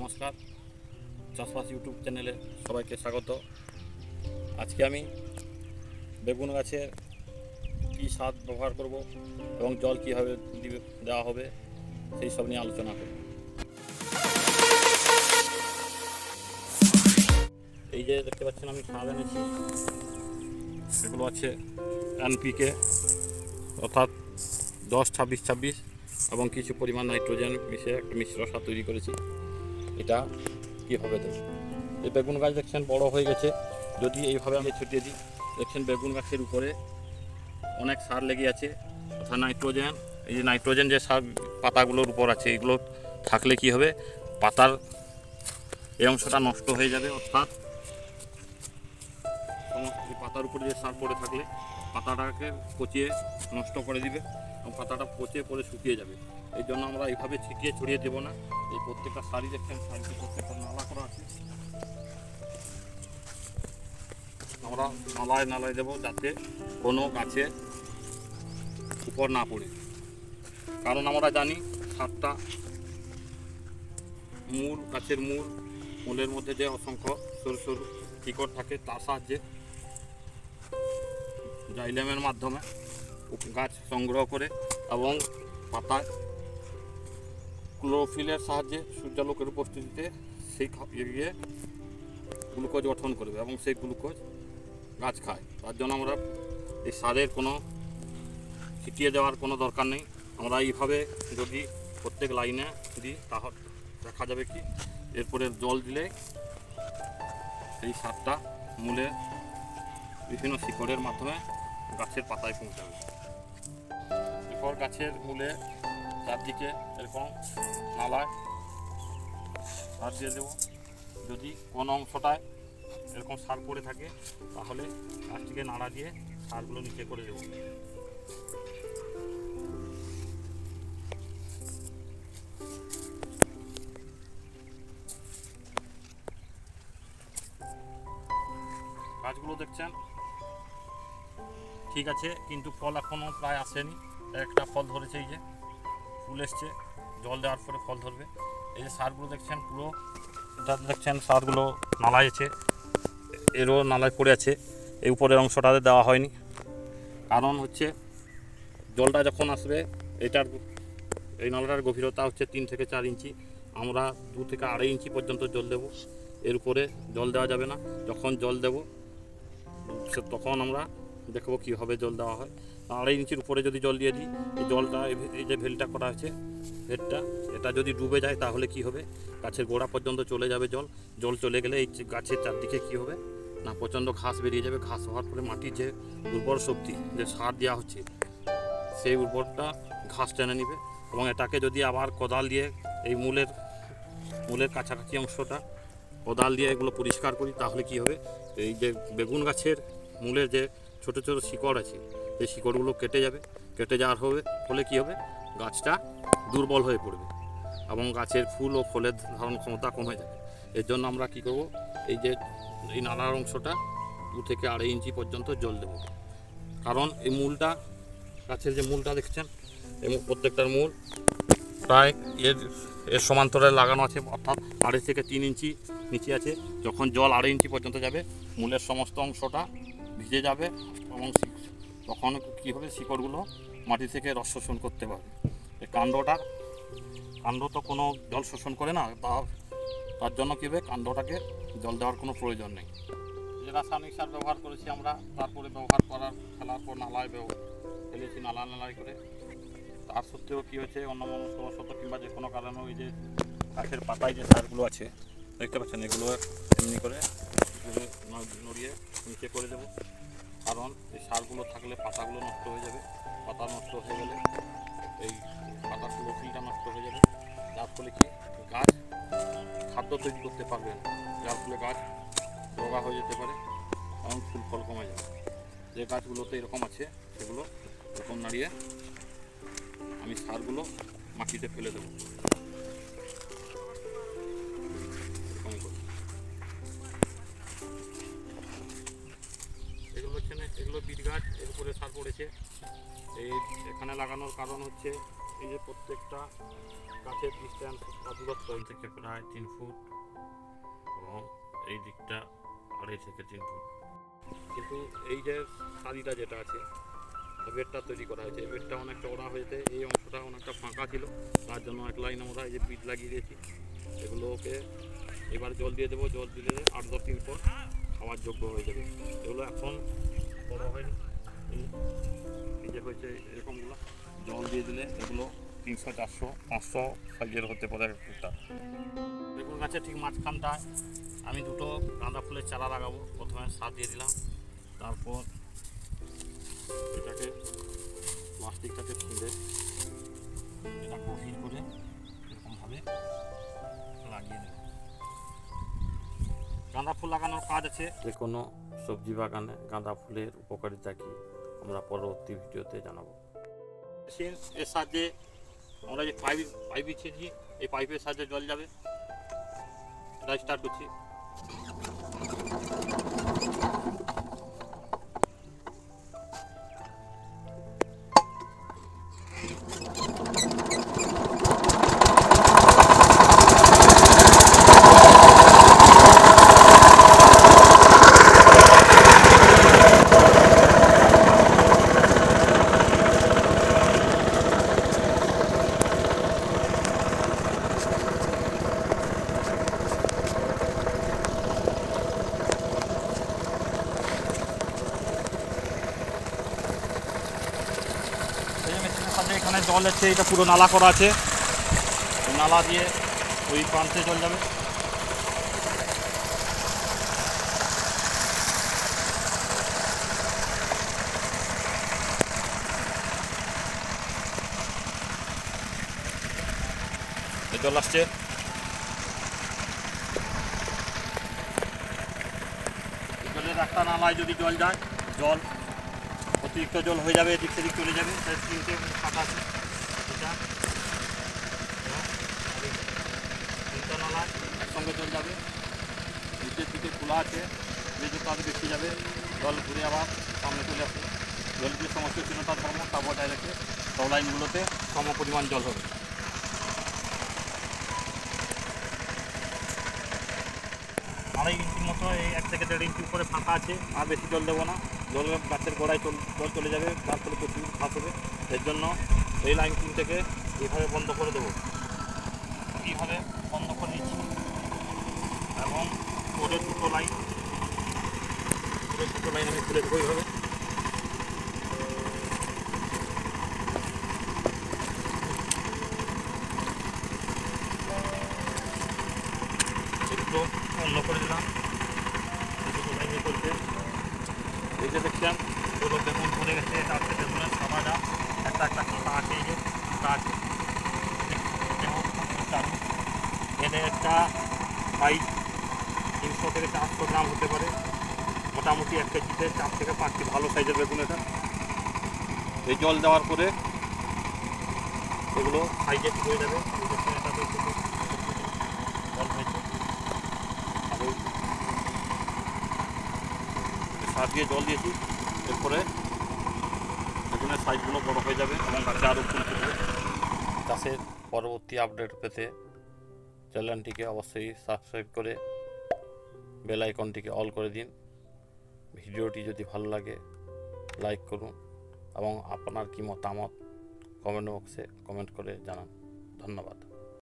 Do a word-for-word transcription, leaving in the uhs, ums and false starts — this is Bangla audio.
নমস্কার, চাষবাস ইউটিউব চ্যানেলে সবাইকে স্বাগত। আজকে আমি বেগুন গাছে কী সার ব্যবহার করব এবং জল কীভাবে দেওয়া হবে সেই সব নিয়ে আলোচনা করব। এই যে দেখতে পাচ্ছেন আমি সার এনেছি, এগুলো আছে এনপিকে অর্থাৎ দশ ছাব্বিশ ছাব্বিশ এবং কিছু পরিমাণ নাইট্রোজেন মিশিয়ে একটা মিশ্র সার তৈরি করেছি। এটা কীভাবে দেবো? এই বেগুন গাছ দেখছেন বড় হয়ে গেছে, যদি এইভাবে আমি ছড়িয়ে দিই, দেখছেন বেগুন গাছের উপরে অনেক সার লেগে আছে অর্থাৎ নাইট্রোজেন। এই যে নাইট্রোজেন যে সার পাতাগুলোর উপর আছে, এগুলো থাকলে কি হবে, পাতার এই অংশটা নষ্ট হয়ে যাবে, অর্থাৎ সমস্ত পাতার উপরে যে সার পড়ে থাকলে পাতাটাকে পচিয়ে নষ্ট করে দিবে এবং পাতাটা পচে পরে শুকিয়ে যাবে। এই জন্য আমরা এইভাবে ছিটিয়ে ছড়িয়ে দেবো না। এই প্রত্যেকটা সারি দেখছেন, সারিতে প্রত্যেকটা নালা করা আছে, আমরা নালায় নালায় দেবো যাতে কোনো গাছে উপর না পড়ে। কারণ আমরা জানি সারটা মূল, গাছের মূল, মূলের মধ্যে যে অসংখ্য সরু সরু শিকড় থাকে তার সাহায্যে জাইলেমের মাধ্যমে গাছ সংগ্রহ করে এবং পাতায় ক্লোরোফিলের সাহায্যে সূর্যালোকের উপস্থিতিতে সেই গিয়ে গ্লুকোজ গঠন করবে এবং সেই গ্লুকোজ গাছ খায়। তার জন্য আমরা এই সারের কোনো ছিটিয়ে দেওয়ার কোনো দরকার নেই। আমরা এইভাবে যদি প্রত্যেক লাইনে দিই তাহলে দেখা যাবে কি এরপরে জল দিলে এই সারটা মূলে বিভিন্ন শিকড়ের মাধ্যমে গাছের পাতায় পৌঁছাবে। এরপর গাছের মূলে চারদিকে এরকম নালায় সার দিয়ে দেবো। যদি কোনো অংশটায় এরকম সার পড়ে থাকে তাহলে গাছটিকে নাড়া দিয়ে সারগুলো নিচে করে দেবো। গাছগুলো দেখছেন ঠিক আছে, কিন্তু ফল এখনও প্রায় আসেনি। একটা ফল ধরেছে, এই যে ফুল এসছে, জল দেওয়ার পরে ফল ধরবে। এই যে সারগুলো দেখছেন পুরো এটা দেখছেন সারগুলো নালায় আছে, এরও নালায় পড়ে আছে, এই উপরের অংশটাতে দেওয়া হয়নি। কারণ হচ্ছে জলটা যখন আসবে, এটার এই নালাটার গভীরতা হচ্ছে তিন থেকে চার ইঞ্চি, আমরা দু থেকে আড়াই ইঞ্চি পর্যন্ত জল দেব। এর উপরে জল দেওয়া যাবে না। যখন জল দেব তখন আমরা দেখবো কীভাবে জল দেওয়া হয়। আড়াই ইঞ্চির উপরে যদি জল দিয়ে দিই, এই জলটা এই যে ভেলটা করা আছে ভেলটা, এটা যদি ডুবে যায় তাহলে কি হবে, গাছের গোড়া পর্যন্ত চলে যাবে জল। জল চলে গেলে এই গাছের চারদিকে কি হবে না, প্রচণ্ড ঘাস বেরিয়ে যাবে। ঘাস হওয়ার পরে মাটির যে উর্বর শক্তি, যে সার দেওয়া হচ্ছে, সেই উর্বরটা ঘাস টেনে নিবে এবং এটাকে যদি আবার কোদাল দিয়ে এই মূলের মূলের কাছাকাছি অংশটা কোদাল দিয়ে এগুলো পরিষ্কার করি, তাহলে কি হবে, এই যে বেগুন গাছের মূলের যে ছোটো ছোটো শিকড় আছে, এই শিকড়গুলো কেটে যাবে। কেটে যাওয়ার হবে ফলে কী হবে, গাছটা দুর্বল হয়ে পড়বে এবং গাছের ফুল ও ফলের ধারণ ক্ষমতা কমে যাবে। এর জন্য আমরা কি করব, এই যে এই নালার অংশটা দু থেকে আড়াই ইঞ্চি পর্যন্ত জল দেব। কারণ এই মূলটা, গাছের যে মূলটা দেখছেন, এই প্রত্যেকটার মূল প্রায় এর এর সমান্তরালে লাগানো আছে, অর্থাৎ আড়াই থেকে তিন ইঞ্চি নিচে আছে। যখন জল আড়াই ইঞ্চি পর্যন্ত যাবে, মূলের সমস্ত অংশটা ভিজে যাবে এবং তখন কী হবে, শিকড়গুলো মাটি থেকে রস শোষণ করতে পারবে। এই কাণ্ডটা কাণ্ড তো কোনো জল শোষণ করে না, তার তার জন্য কী হবে, কাণ্ডটাকে জল দেওয়ার কোনো প্রয়োজন নেই। যে রাসায়নিক সার ব্যবহার করেছি আমরা, তারপরে ব্যবহার করার ফেলার পর নালায় ফেলেছি, নালা নালায় করে। তার সত্ত্বেও কী হয়েছে, অন্যমনস্কবশত কিংবা যে কোনো কারণে ওই যে গাছের পাতায় যে সারগুলো আছে দেখতে পাচ্ছেন, এগুলো এমনি করে নড়িয়ে নিচে করে দেবো। কারণ এই সারগুলো থাকলে পাতাগুলো নষ্ট হয়ে যাবে, পাতা নষ্ট হয়ে গেলে এই পাতার ক্লোরোফিলটা নষ্ট হয়ে যাবে, যার ফলে কি গাছ খাদ্য তৈরি করতে পারবে না, যার ফলে গাছ রোগা হয়ে যেতে পারে এবং ফুল ফল কমে যাবে। যে গাছগুলোতে এরকম আছে সেগুলো এরকম নাড়িয়ে আমি সারগুলো মাটিতে ফেলে দেবো। এগুলো হচ্ছে না, এগুলো বিট গাছ, এর উপরে সার পড়েছে। এই এখানে লাগানোর কারণ হচ্ছে এই যে প্রত্যেকটা গাছের ডিস্ট্যান্স বা দূরত্ব এই থেকে প্রায় তিন ফুট এবং এই দিকটা আড়াই থেকে তিন ফুট। কিন্তু এই যে সারিটা যেটা আছে বেডটা তৈরি করা হয়েছে, এই বেডটা অনেকটা ওড়া হয়েছে, এই অংশটা অনেকটা ফাঁকা ছিল, তার জন্য এক লাইন আমরা এই যে বীজ লাগিয়ে দিয়েছি। এগুলোকে এবার জল দিয়ে দেবো, জল দিলে আট দশ দিন পর খাওয়ার যোগ্য হয়ে যাবে। এগুলো এখন বড় হয়নি, এই যে হয়েছে এরকমগুলো, জল দিয়ে দিলে এগুলো তিনশো চারশো পাঁচশো সাইজের হতে পারে একটা। বেগুন গাছের ঠিক মাঝখানটায় আমি দুটো গাঁদা ফুলের চারা লাগাবো। প্রথমে সার দিয়ে দিলাম, তারপর এটাকে প্লাস্টিকটাকে খুলে এটা গভীর করে এরকমভাবে লাগিয়ে দেব। গাঁদা ফুল লাগানোর কাজ আছে যে কোনো সবজি বাগানে গাঁদা ফুলের উপকারিতা কি আমরা পরবর্তী ভিডিওতে জানাবো। এর সাহায্যে আমরা যে পাইপ পাইপ বিছিয়েছি, এই পাইপের সাহায্যে জল যাবে। এটা স্টার্ট করছি। এখানে জল আছে, এটা পুরো নালা করা আছে, নালা দিয়ে ওই প্রান্তে জল যাবে। জল আসছে, জলের একটা নালায় যদি জল যায়, জল অতিরিক্ত জল হয়ে যাবে, এদিক সেদিক চলে যাবে। ফাঁকা আছে এটা, তিনটা নালায় একসঙ্গে জল যাবে। নিচের দিকে খোলা আছে, যে তাদের বেশি যাবে, জল ঘুরে আবার সামনে চলে আসবে। জল যে সমস্যা ছিল তার ধর্ম তা বজায় রেখে সব লাইনগুলোতে সম পরিমাণ জল হবে। আড়াই ইঞ্চির মতো এই এক থেকে দেড় ইঞ্চি উপরে ফাঁকা আছে, আর বেশি জল দেবো না। জল গাছের গোড়ায় জল চলে যাবে, তার ফলে প্রচুর ঘাস হবে। এর জন্য এই লাইন তিন থেকে এইভাবে বন্ধ করে দেবো, এইভাবে বন্ধ করে নিচ্ছি। এবং ওদের দুটো লাইন ওদের দুটো লাইন আমি খুলে দেবো এইভাবে। এগুলো বন্ধ করে দিলাম, দুটো লাইনে চলছে। এই যে দেখছেন এগুলো বেগুন পড়ে গেছে, তার থেকে বেগুনের সাদাটা একটা একটা কাঁটা আছে, এই যে কাঁটা আছে। এদের একটা সাইজ তিনশো থেকে চারশো গ্রাম হতে পারে, মোটামুটি এক কেজিতে চার থেকে পাঁচটি ভালো সাইজের বেগুন এটা। এই জল দেওয়ার পরে এগুলো সাইজে ঠিক হয়ে যাবে। জল হয়েছে, আর ওই সার দিয়ে জল দিয়েছি, এরপরে বেগুনের সাইজগুলো বড় হয়ে যাবে এবং গাছে আরও ফুল ফুটবে। চাষের পরবর্তী আপডেট পেতে চ্যানেলটিকে অবশ্যই সাবস্ক্রাইব করে বেল আইকনটিকে অল করে দিন। ভিডিওটি যদি ভালো লাগে লাইক করুন এবং আপনার কি মতামত কমেন্ট বক্সে কমেন্ট করে জানান। ধন্যবাদ।